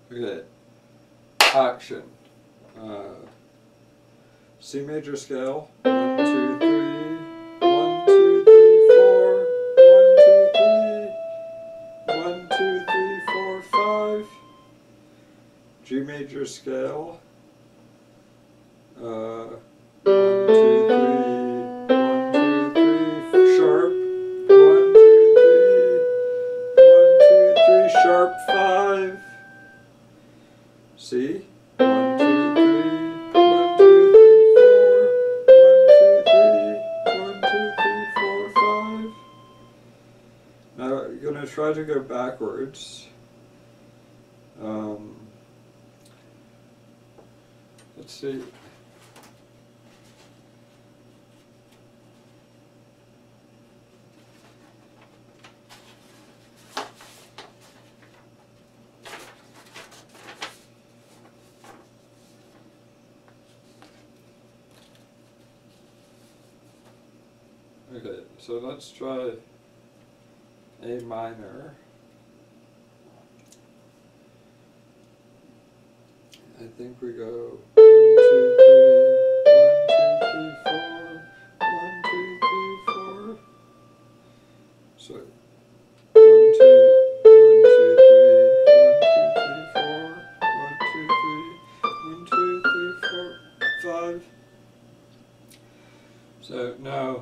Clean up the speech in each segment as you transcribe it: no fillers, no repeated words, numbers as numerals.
Okay, action. C major scale. 1, 2, 3. 1, 2, 3, 4. 1, 2, 3. 1, 2, 3, 4, 5. G major scale. 1, 2, 3. 1, 2, 3. Sharp. 1, 2, 3. 1, 2, 3. Sharp 5. C. 1, 2, 3. 1, 2, 3, 4. 1, 2, 3. 1, 2, 3, 4, 5. Now you're going to try to go backwards. Let's see. Okay, so let's try A minor. I think we go 1, 2, 3, 1, 2, 3, 4, 1, 2, 3, 4. So 1, 2, 1, 2, 3, 1, 2, 3, 4, 1, 2, 3, 1, 2, 3, 4, 5. So now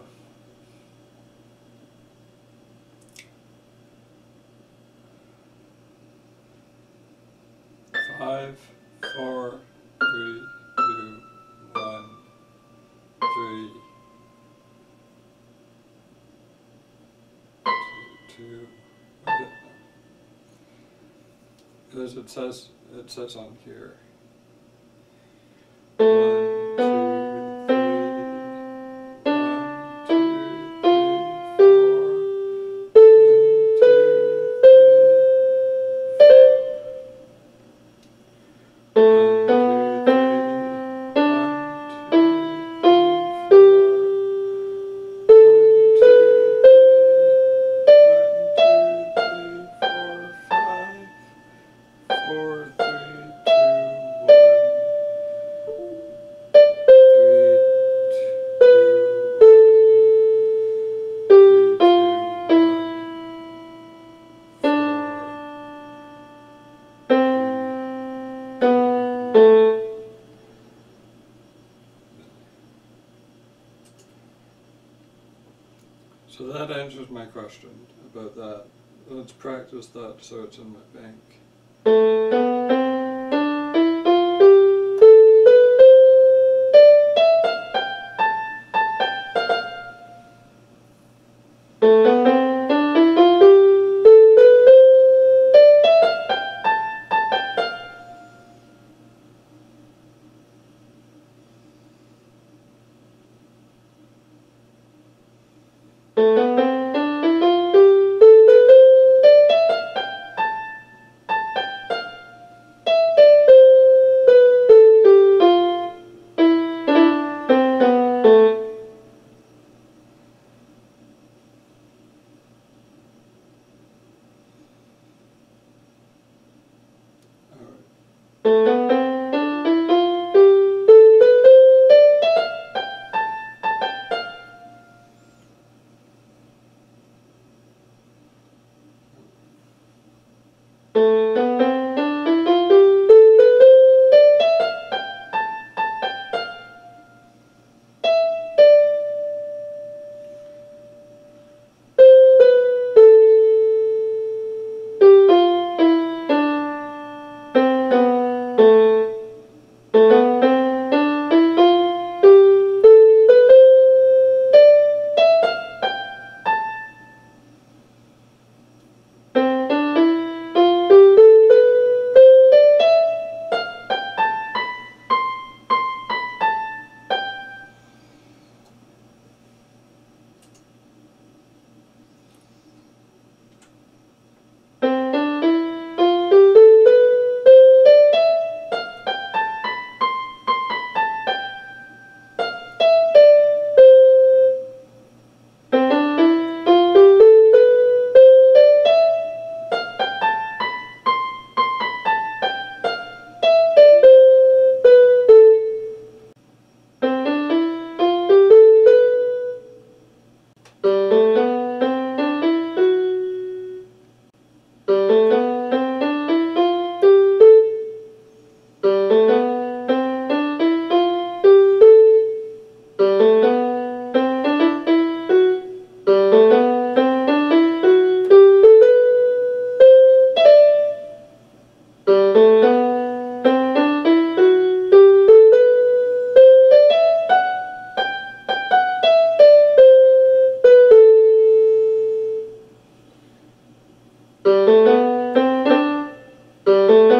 5, 4, 3, 2, 1, 3, 2, because it says on here 1, 2, 3, 1, 2, 3, 4, 1, 2, 4, 3, 2, 1, So that answers my question about that. Let's practice that so it's in my bank. 2,